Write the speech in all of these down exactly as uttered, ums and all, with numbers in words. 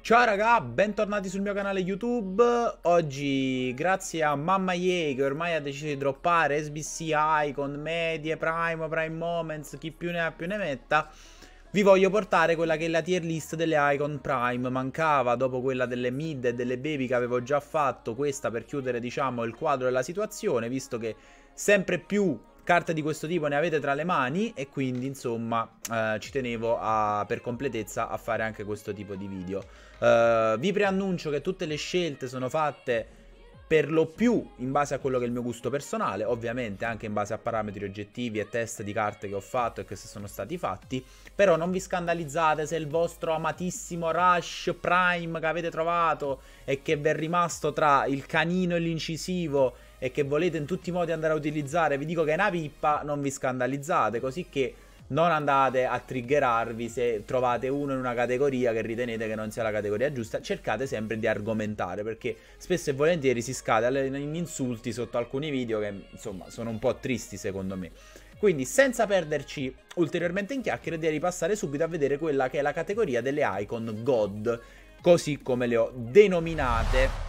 Ciao raga, bentornati sul mio canale YouTube. Oggi, grazie a Mamma Yay che ormai ha deciso di droppare S B C, Icon, Medie, Prime, Prime Moments, chi più ne ha più ne metta, vi voglio portare quella che è la tier list delle Icon Prime. Mancava, dopo quella delle Mid e delle Baby che avevo già fatto, questa per chiudere, diciamo, il quadro della situazione, visto che sempre più carte di questo tipo ne avete tra le mani e quindi insomma eh, ci tenevo a, per completezza a fare anche questo tipo di video. Uh, vi preannuncio che tutte le scelte sono fatte per lo più in base a quello che è il mio gusto personale, ovviamente anche in base a parametri oggettivi e test di carte che ho fatto e che sono stati fatti, però non vi scandalizzate se il vostro amatissimo Rush Prime che avete trovato e che vi è rimasto tra il canino e l'incisivo e che volete in tutti i modi andare a utilizzare, vi dico che è una pippa, non vi scandalizzate, così che non andate a triggerarvi se trovate uno in una categoria che ritenete che non sia la categoria giusta. Cercate sempre di argomentare, perché spesso e volentieri si scade in insulti sotto alcuni video che insomma sono un po' tristi secondo me. Quindi senza perderci ulteriormente in chiacchiere direi di passare subito a vedere quella che è la categoria delle Icon God, così come le ho denominate.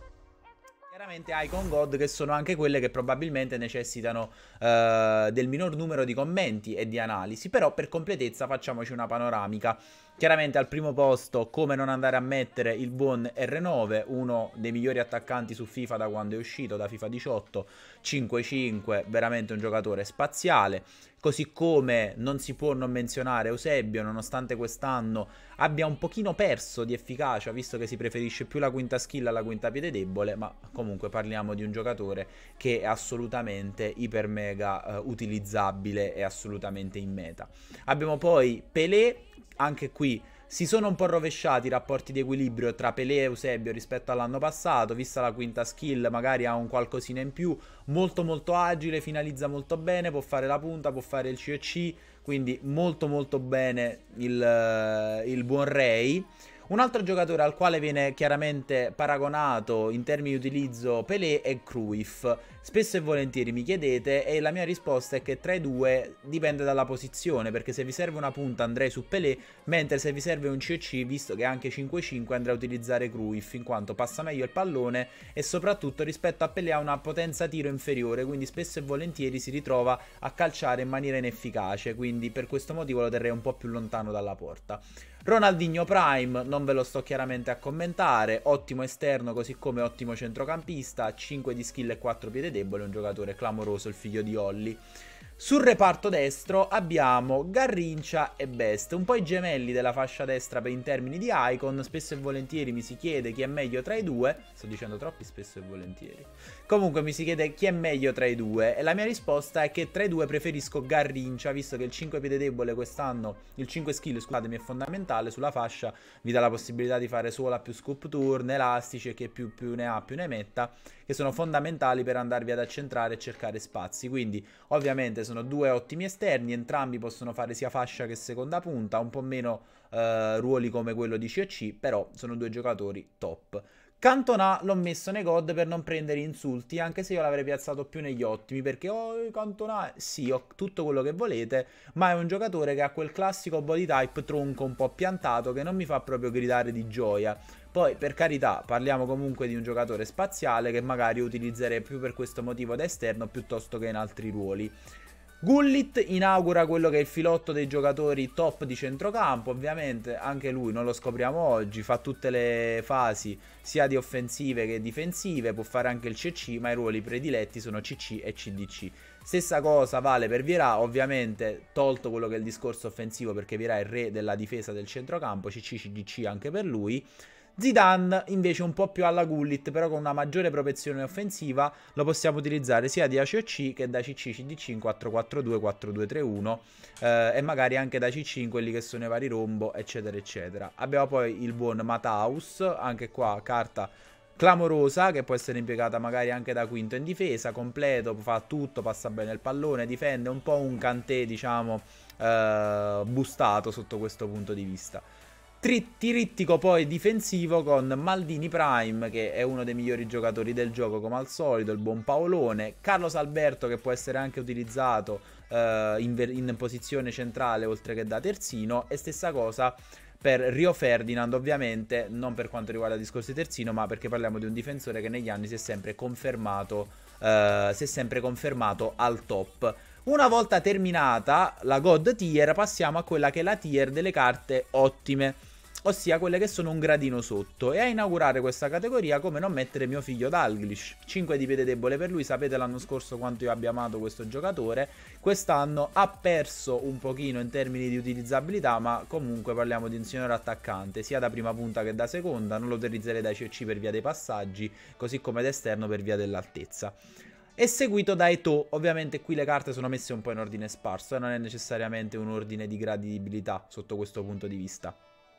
Chiaramente Icon God, che sono anche quelle che probabilmente necessitano uh, del minor numero di commenti e di analisi, però per completezza facciamoci una panoramica. Chiaramente al primo posto, come non andare a mettere il buon R nove, uno dei migliori attaccanti su FIFA da quando è uscito, da FIFA diciotto, cinque cinque, veramente un giocatore spaziale. Così come non si può non menzionare Eusebio, nonostante quest'anno abbia un pochino perso di efficacia, visto che si preferisce più la quinta skill alla quinta piede debole, ma comunque parliamo di un giocatore che è assolutamente iper mega uh, utilizzabile e assolutamente in meta. Abbiamo poi Pelé, anche qui si sono un po' rovesciati i rapporti di equilibrio tra Pelé e Eusebio rispetto all'anno passato, vista la quinta skill magari ha un qualcosina in più, molto molto agile, finalizza molto bene, può fare la punta, può fare il C E C, quindi molto molto bene il, il buon Ray. Un altro giocatore al quale viene chiaramente paragonato in termini di utilizzo Pelé è Cruyff. Spesso e volentieri mi chiedete e la mia risposta è che tra i due dipende dalla posizione, perché se vi serve una punta andrei su Pelé, mentre se vi serve un C E C, visto che è anche cinque cinque, andrei a utilizzare Cruyff, in quanto passa meglio il pallone e soprattutto rispetto a Pelé ha una potenza tiro inferiore, quindi spesso e volentieri si ritrova a calciare in maniera inefficace, quindi per questo motivo lo terrei un po' più lontano dalla porta. Ronaldinho Prime, non ve lo sto chiaramente a commentare, ottimo esterno così come ottimo centrocampista, cinque di skill e quattro piede debole, un giocatore clamoroso, il figlio di Olli. Sul reparto destro abbiamo Garrincha e Best, un po' i gemelli della fascia destra per in termini di icon. Spesso e volentieri mi si chiede chi è meglio tra i due, sto dicendo troppi spesso e volentieri, comunque mi si chiede chi è meglio tra i due e la mia risposta è che tra i due preferisco Garrincha, visto che il cinque piede debole quest'anno, il cinque skill scusatemi, è fondamentale sulla fascia, vi dà la possibilità di fare sola più scoop turn, elastici e che più, più ne ha più ne metta, che sono fondamentali per andarvi ad accentrare e cercare spazi. Quindi ovviamente sono due ottimi esterni, entrambi possono fare sia fascia che seconda punta, un po' meno eh, ruoli come quello di C E C, però sono due giocatori top. Cantona l'ho messo nei God per non prendere insulti, anche se io l'avrei piazzato più negli ottimi, perché oh, Cantona, sì, ho tutto quello che volete, ma è un giocatore che ha quel classico body type tronco un po' piantato che non mi fa proprio gridare di gioia. Poi, per carità, parliamo comunque di un giocatore spaziale che magari utilizzerei più per questo motivo da esterno piuttosto che in altri ruoli. Gullit inaugura quello che è il filotto dei giocatori top di centrocampo, ovviamente anche lui non lo scopriamo oggi, fa tutte le fasi sia di offensive che difensive, può fare anche il C C, ma i ruoli prediletti sono C C e C D C. Stessa cosa vale per Vieira, ovviamente tolto quello che è il discorso offensivo perché Vieira è il re della difesa del centrocampo, C C C D C anche per lui. Zidane invece un po' più alla Gullit, però con una maggiore propensione offensiva, lo possiamo utilizzare sia da C O C che da C C C D C in quattro quattro due, quattro due tre uno eh, e magari anche da C C in quelli che sono i vari rombo eccetera eccetera. Abbiamo poi il buon Mataus, anche qua carta clamorosa che può essere impiegata magari anche da quinto in difesa, completo, fa tutto, passa bene il pallone, difende, un po' un Kanté diciamo eh, boostato sotto questo punto di vista. Tirittico poi difensivo con Maldini Prime, che è uno dei migliori giocatori del gioco come al solito, il buon Paolone, Carlos Alberto che può essere anche utilizzato uh, in, in posizione centrale oltre che da terzino, e stessa cosa per Rio Ferdinand, ovviamente non per quanto riguarda il discorso di terzino, ma perché parliamo di un difensore che negli anni si è sempre confermato, eh, si è sempre confermato al top. Una volta terminata la God Tier, passiamo a quella che è la tier delle carte ottime, ossia quelle che sono un gradino sotto. E a inaugurare questa categoria, come non mettere mio figlio Dalglish. cinque di piede debole per lui, sapete l'anno scorso quanto io abbia amato questo giocatore. Quest'anno ha perso un pochino in termini di utilizzabilità, ma comunque parliamo di un signore attaccante, sia da prima punta che da seconda. Non lo utilizzerei da C C per via dei passaggi, così come d'esterno per via dell'altezza. È seguito da Eto'o. Ovviamente qui le carte sono messe un po' in ordine sparso e non è necessariamente un ordine di gradibilità sotto questo punto di vista.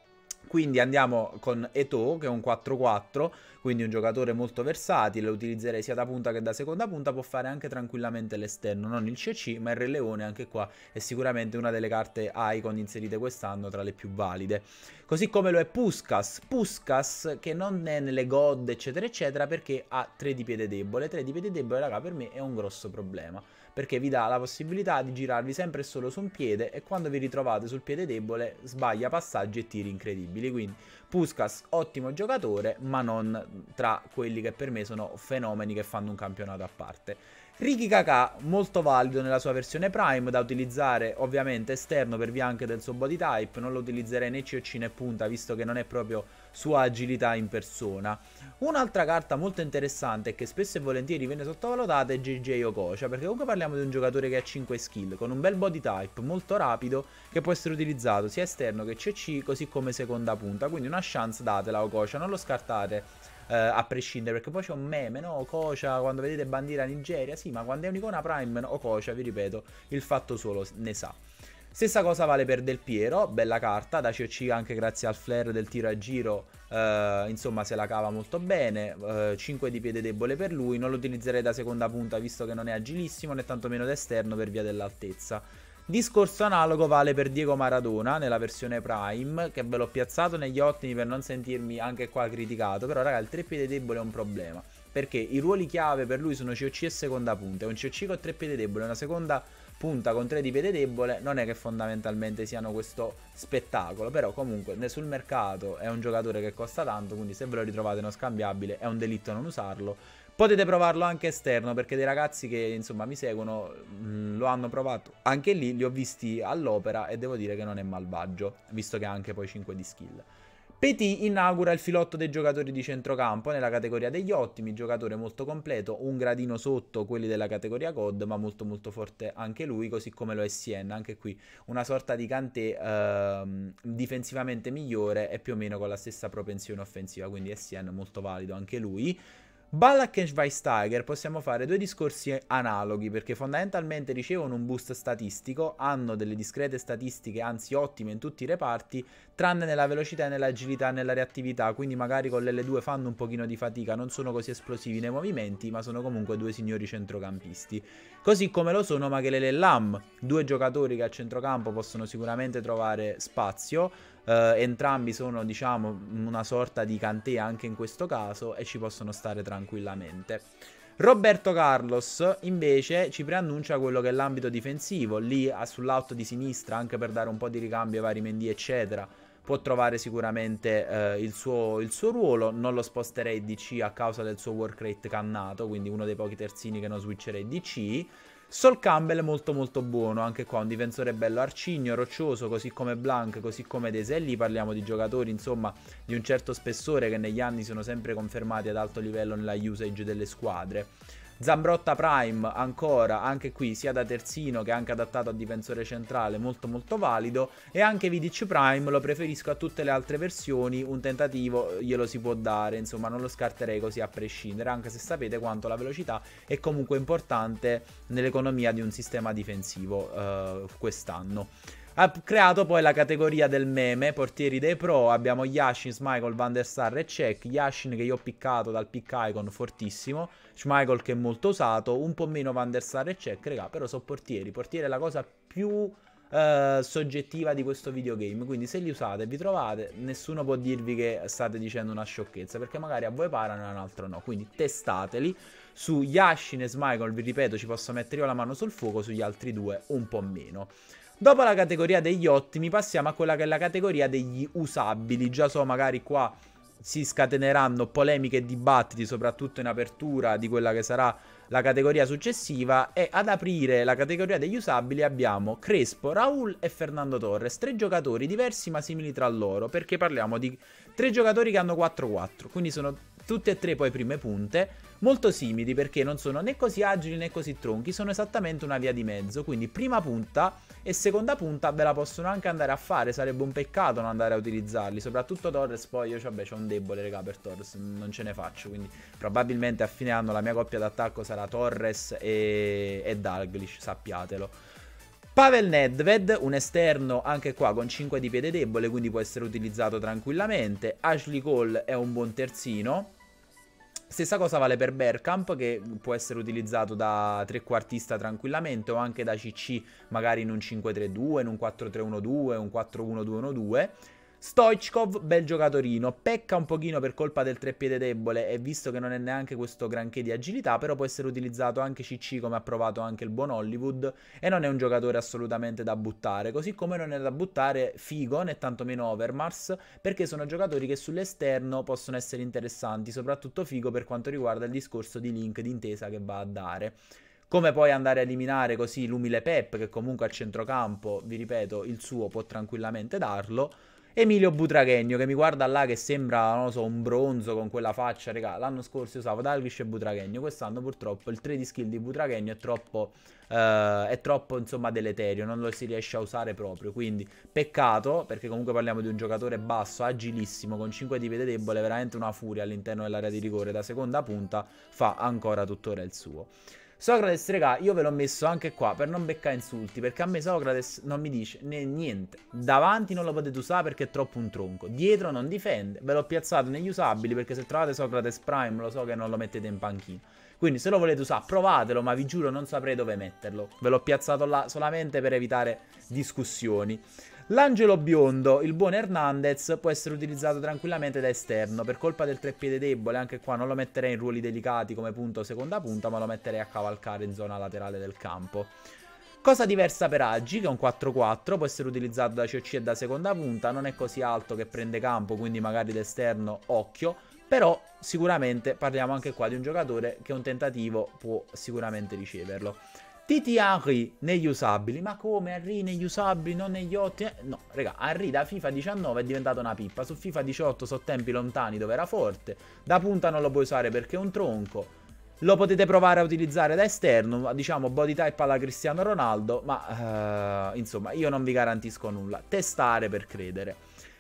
Quindi andiamo con Eto'o, che è un quattro quattro, quindi un giocatore molto versatile, lo utilizzerei sia da punta che da seconda punta, può fare anche tranquillamente l'esterno, non il C C, ma il Re Leone anche qua è sicuramente una delle carte icon inserite quest'anno tra le più valide. Così come lo è Puskas, Puskas che non è nelle God eccetera eccetera perché ha tre di piede debole, tre di piede debole raga per me è un grosso problema, perché vi dà la possibilità di girarvi sempre e solo su un piede e quando vi ritrovate sul piede debole sbaglia passaggi e tiri incredibili. Quindi Puskas ottimo giocatore, ma non tra quelli che per me sono fenomeni che fanno un campionato a parte. Riki Kaká molto valido nella sua versione Prime, da utilizzare ovviamente esterno per via anche del suo body type, non lo utilizzerei né C C né punta visto che non è proprio sua agilità in persona. Un'altra carta molto interessante e che spesso e volentieri viene sottovalutata è J J Okocha, perché comunque parliamo di un giocatore che ha cinque skill, con un bel body type molto rapido che può essere utilizzato sia esterno che C C, così come seconda punta, quindi una chance datela a Okocha, non lo scartate. Uh, a prescindere, perché poi c'è un meme, no? Okocha, quando vedete bandiera Nigeria, sì, ma quando è un'icona Prime, no? Okocha, vi ripeto, il fatto solo ne sa. Stessa cosa vale per Del Piero, bella carta, da C C anche grazie al flare del tiro a giro, uh, insomma se la cava molto bene, uh, cinque di piede debole per lui, non lo utilizzerei da seconda punta visto che non è agilissimo, né tantomeno da esterno per via dell'altezza. Discorso analogo vale per Diego Maradona nella versione Prime, che ve l'ho piazzato negli ottimi per non sentirmi anche qua criticato, però raga il tre piede debole è un problema, perché i ruoli chiave per lui sono C O C e seconda punta, e un C O C con tre piede debole e una seconda punta con tre di piede debole non è che fondamentalmente siano questo spettacolo, però comunque sul mercato è un giocatore che costa tanto, quindi se ve lo ritrovate non scambiabile è un delitto non usarlo. Potete provarlo anche esterno, perché dei ragazzi che insomma mi seguono mh, lo hanno provato anche lì, li ho visti all'opera e devo dire che non è malvagio, visto che ha anche poi cinque di skill. Petit inaugura il filotto dei giocatori di centrocampo nella categoria degli ottimi, giocatore molto completo, un gradino sotto quelli della categoria C O D, ma molto molto forte anche lui, così come lo è Sien, anche qui una sorta di Kanté ehm, difensivamente migliore e più o meno con la stessa propensione offensiva, quindi Sien molto valido anche lui. Ballack e Schweinsteiger possiamo fare due discorsi analoghi, perché fondamentalmente ricevono un boost statistico, hanno delle discrete statistiche, anzi ottime in tutti i reparti, tranne nella velocità e nell'agilità e nella reattività, quindi magari con l'L due fanno un pochino di fatica, non sono così esplosivi nei movimenti, ma sono comunque due signori centrocampisti. Così come lo sono Makelele e Lam, due giocatori che a centrocampo possono sicuramente trovare spazio. Uh, entrambi sono diciamo una sorta di Kanté anche in questo caso e ci possono stare tranquillamente. Roberto Carlos invece ci preannuncia quello che è l'ambito difensivo, lì sull'alto di sinistra anche per dare un po' di ricambio ai vari Mendy eccetera può trovare sicuramente uh, il, suo, il suo ruolo, non lo sposterei D C a causa del suo work rate cannato, quindi uno dei pochi terzini che non switcherei D C. Sol Campbell è molto molto buono, anche qua un difensore bello arcigno, roccioso, così come Blanc, così come Dese. Lì parliamo di giocatori insomma di un certo spessore che negli anni sono sempre confermati ad alto livello nella usage delle squadre. Zambrotta Prime ancora, anche qui sia da terzino che anche adattato a difensore centrale, molto molto valido. E anche Vidic Prime lo preferisco a tutte le altre versioni, un tentativo glielo si può dare, insomma non lo scarterei così a prescindere, anche se sapete quanto la velocità è comunque importante nell'economia di un sistema difensivo eh, quest'anno. Ha creato poi la categoria del meme, portieri dei pro, abbiamo Yashin, Schmeichel, Van der Sar e Cech. Yashin che io ho piccato dal pick icon fortissimo, Schmeichel che è molto usato, un po' meno Van der Sar e Cech, raga, però sono portieri, portieri è la cosa più eh, soggettiva di questo videogame, quindi se li usate e vi trovate, nessuno può dirvi che state dicendo una sciocchezza, perché magari a voi parano e a un altro no, quindi testateli. Su Yashin e Schmeichel, vi ripeto, ci posso mettere io la mano sul fuoco, sugli altri due un po' meno. Dopo la categoria degli ottimi passiamo a quella che è la categoria degli usabili. Già so, magari qua si scateneranno polemiche e dibattiti, soprattutto in apertura di quella che sarà la categoria successiva. E ad aprire la categoria degli usabili abbiamo Crespo, Raul e Fernando Torres, tre giocatori diversi ma simili tra loro, perché parliamo di tre giocatori che hanno quattro quattro, quindi sono tutte e tre poi prime punte, molto simili perché non sono né così agili né così tronchi, sono esattamente una via di mezzo, quindi prima punta e seconda punta ve la possono anche andare a fare, sarebbe un peccato non andare a utilizzarli, soprattutto Torres. Poi io vabbè c'ho un debole raga per Torres, non ce ne faccio, quindi probabilmente a fine anno la mia coppia d'attacco sarà Torres e, e Dalglish, sappiatelo. Pavel Nedved, un esterno anche qua con cinque di piede debole, quindi può essere utilizzato tranquillamente. Ashley Cole è un buon terzino. Stessa cosa vale per Bergkamp, che può essere utilizzato da trequartista tranquillamente o anche da C C, magari in un cinque tre due, in un quattro tre uno due, un quattro uno due uno due. Stoichkov, bel giocatorino, pecca un pochino per colpa del treppiede debole e visto che non è neanche questo granché di agilità, però può essere utilizzato anche C C come ha provato anche il buon Hollywood e non è un giocatore assolutamente da buttare, così come non è da buttare Figo né tantomeno Overmars, perché sono giocatori che sull'esterno possono essere interessanti, soprattutto Figo per quanto riguarda il discorso di link d'intesa che va a dare. Come poi andare a eliminare così l'umile Pep, che comunque a centrocampo, vi ripeto, il suo può tranquillamente darlo. Emilio Butraghegno, che mi guarda là che sembra, non lo so, un bronzo con quella faccia, regà. L'anno scorso usavo Dalglish e Butraghegno, quest'anno purtroppo il tre di skill di Butraghegno è troppo, uh, è troppo, insomma, deleterio, non lo si riesce a usare proprio, quindi peccato, perché comunque parliamo di un giocatore basso, agilissimo, con cinque di piede debole, veramente una furia all'interno dell'area di rigore, da seconda punta fa ancora tuttora il suo. Socrates, regà, io ve l'ho messo anche qua per non beccare insulti, perché a me Socrates non mi dice né niente. Davanti non lo potete usare perché è troppo un tronco, dietro non difende, ve l'ho piazzato negli usabili perché se trovate Socrates Prime lo so che non lo mettete in panchina. Quindi se lo volete usare provatelo, ma vi giuro non saprei dove metterlo. Ve l'ho piazzato là solamente per evitare discussioni. L'angelo biondo, il buon Hernandez, può essere utilizzato tranquillamente da esterno. Per colpa del treppiede debole, anche qua non lo metterei in ruoli delicati come punto o seconda punta, ma lo metterei a cavalcare in zona laterale del campo. Cosa diversa per Agi, che è un quattro quattro, può essere utilizzato da C O C e da seconda punta, non è così alto che prende campo, quindi magari d'esterno occhio, però sicuramente parliamo anche qua di un giocatore che un tentativo può sicuramente riceverlo. Titi Henry negli usabili, ma come Henry negli usabili, non negli ottimi? No, raga, Henry da FIFA diciannove è diventato una pippa, su FIFA diciotto so tempi lontani dove era forte, da punta non lo puoi usare perché è un tronco, lo potete provare a utilizzare da esterno, diciamo body type alla Cristiano Ronaldo, ma uh, insomma io non vi garantisco nulla, testare per credere.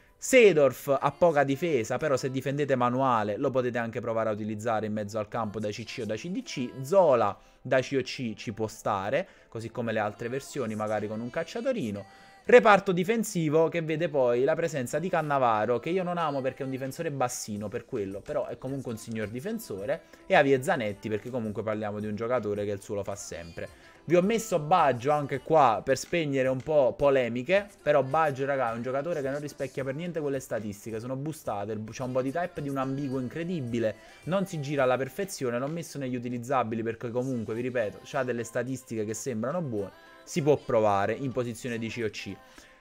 Seedorf ha poca difesa, però se difendete manuale lo potete anche provare a utilizzare in mezzo al campo da C C o da C D C. Zola da C O C ci può stare, così come le altre versioni, magari con un cacciatorino. Reparto difensivo che vede poi la presenza di Cannavaro, che io non amo perché è un difensore bassino per quello, però è comunque un signor difensore, e Avie Zanetti perché comunque parliamo di un giocatore che il suo lo fa sempre. Vi ho messo Baggio anche qua per spegnere un po' polemiche, però Baggio, raga, è un giocatore che non rispecchia per niente quelle statistiche, sono boostate, c'è un body type di un ambiguo incredibile, non si gira alla perfezione, l'ho messo negli utilizzabili perché comunque, vi ripeto, c'ha delle statistiche che sembrano buone, si può provare in posizione di C O C.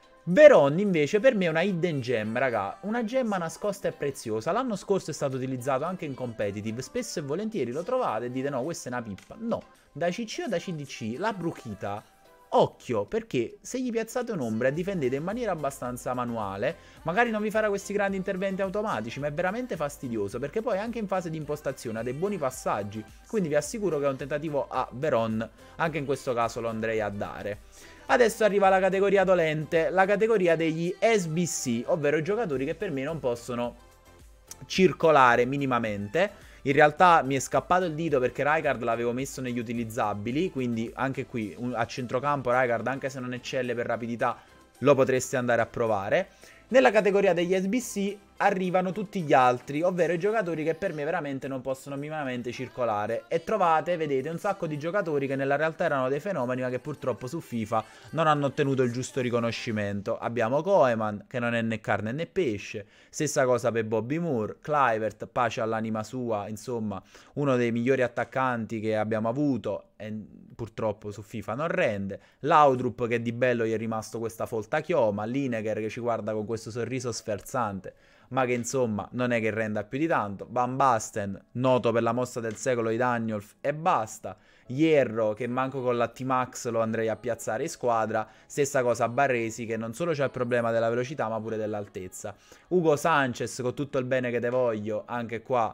Veron invece per me è una hidden gem, raga, una gemma nascosta e preziosa. L'anno scorso è stato utilizzato anche in competitive, spesso e volentieri lo trovate e dite no, questa è una pippa. No, da C C o da C D C la bruchita, occhio, perché se gli piazzate un'ombra e difendete in maniera abbastanza manuale, magari non vi farà questi grandi interventi automatici, ma è veramente fastidioso, perché poi anche in fase di impostazione ha dei buoni passaggi, quindi vi assicuro che è un tentativo a Veron, anche in questo caso lo andrei a dare. Adesso arriva la categoria dolente, la categoria degli S B C, ovvero i giocatori che per me non possono circolare minimamente. In realtà mi è scappato il dito perché Rijkaard l'avevo messo negli utilizzabili, quindi anche qui a centrocampo Rijkaard, anche se non eccelle per rapidità, lo potreste andare a provare. Nella categoria degli S B C arrivano tutti gli altri, ovvero i giocatori che per me veramente non possono minimamente circolare. E trovate, vedete, un sacco di giocatori che nella realtà erano dei fenomeni, ma che purtroppo su FIFA non hanno ottenuto il giusto riconoscimento. Abbiamo Koeman, che non è né carne né pesce, stessa cosa per Bobby Moore, Kluivert, pace all'anima sua, insomma, uno dei migliori attaccanti che abbiamo avuto. e purtroppo su FIFA non rende. Laudrup che di bello gli è rimasto questa folta chioma. Lineker che ci guarda con questo sorriso sferzante, ma che insomma non è che renda più di tanto. Van Basten, noto per la mossa del secolo di Daniolf, e basta. Hierro che manco con la T-Max lo andrei a piazzare in squadra. Stessa cosa Barresi che non solo c'è il problema della velocità ma pure dell'altezza. Ugo Sanchez, con tutto il bene che te voglio, anche qua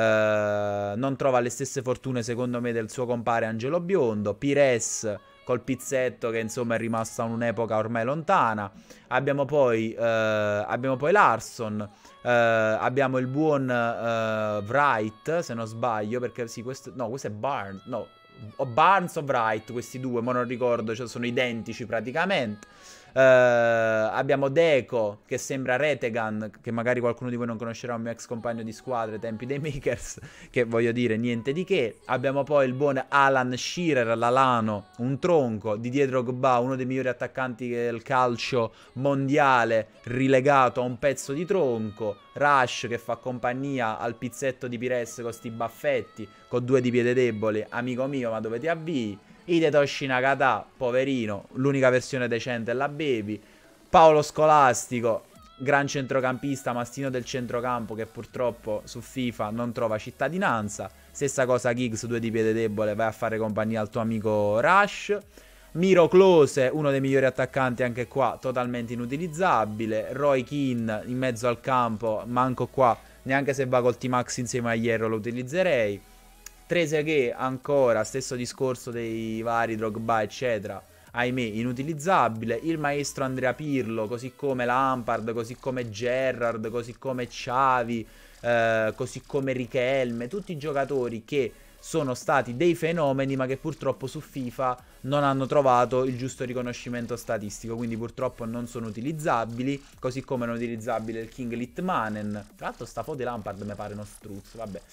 Uh, non trova le stesse fortune secondo me del suo compare Angelo Biondo. Pires col pizzetto che insomma è rimasto in un'epoca ormai lontana. Abbiamo poi, uh, abbiamo poi Larsson, uh, abbiamo il buon uh, Wright se non sbaglio, perché sì, questo, no, questo è Barnes, no, o Barnes o Wright, questi due, ma non ricordo, cioè sono identici praticamente. Uh, abbiamo Deco che sembra Retegan, che magari qualcuno di voi non conoscerà, un mio ex compagno di squadra ai tempi dei Makers, che voglio dire niente di che. Abbiamo poi il buon Alan Shearer, l'Alano, un tronco, Didier Drogba, uno dei migliori attaccanti del calcio mondiale, rilegato a un pezzo di tronco. Rush che fa compagnia al pizzetto di Pires con sti baffetti, con due di piede debole, amico mio ma dove ti avvii. Hidetoshi Nakata, poverino, l'unica versione decente è la Baby. Paolo Scolastico, gran centrocampista, mastino del centrocampo che purtroppo su FIFA non trova cittadinanza. Stessa cosa Giggs, due di piede debole, vai a fare compagnia al tuo amico Rush. Miro Klose, uno dei migliori attaccanti anche qua, totalmente inutilizzabile. Roy Keane in mezzo al campo, manco qua, neanche se va col T-Max insieme a Hierro lo utilizzerei. Trezeguet ancora, stesso discorso dei vari Drogba eccetera, ahimè inutilizzabile. Il maestro Andrea Pirlo, così come Lampard, così come Gerrard, così come Xavi, eh, così come Richelme, tutti i giocatori che sono stati dei fenomeni ma che purtroppo su FIFA non hanno trovato il giusto riconoscimento statistico, quindi purtroppo non sono utilizzabili, così come non è utilizzabile il King Litmanen. Tra l'altro sta foto di Lampard mi pare uno struzzo, vabbè.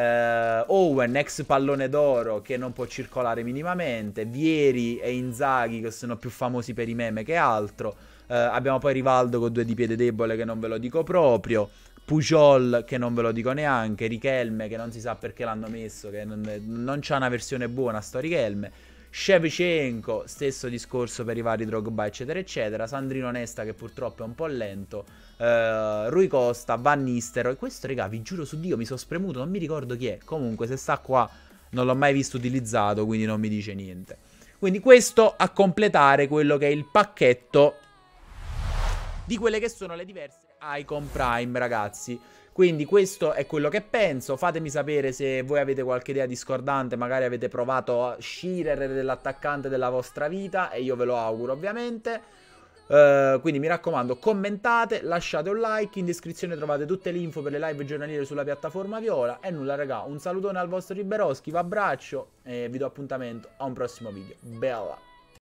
eh, Owen, ex pallone d'oro che non può circolare minimamente. Vieri e Inzaghi che sono più famosi per i meme che altro. eh, abbiamo poi Rivaldo con due di piede debole che non ve lo dico proprio. Pujol che non ve lo dico neanche. Richelme che non si sa perché l'hanno messo, che non, non c'ha una versione buona sto Richelme. Shevchenko, stesso discorso per i vari Drogba eccetera eccetera. Sandrino Nesta che purtroppo è un po' lento. uh, Rui Costa, Van Nistelrooy. Questo raga vi giuro su Dio mi sono spremuto, non mi ricordo chi è. Comunque se sta qua non l'ho mai visto utilizzato, quindi non mi dice niente. Quindi questo a completare quello che è il pacchetto di quelle che sono le diverse Icon Prime, ragazzi. Quindi questo è quello che penso. Fatemi sapere se voi avete qualche idea discordante, magari avete provato a Shearer dell'attaccante della vostra vita, e io ve lo auguro ovviamente. Uh, quindi mi raccomando, commentate, lasciate un like, in descrizione trovate tutte le info per le live giornaliere sulla piattaforma Viola. E nulla raga, un salutone al vostro Riberoschi, vi abbraccio e vi do appuntamento a un prossimo video. Bella!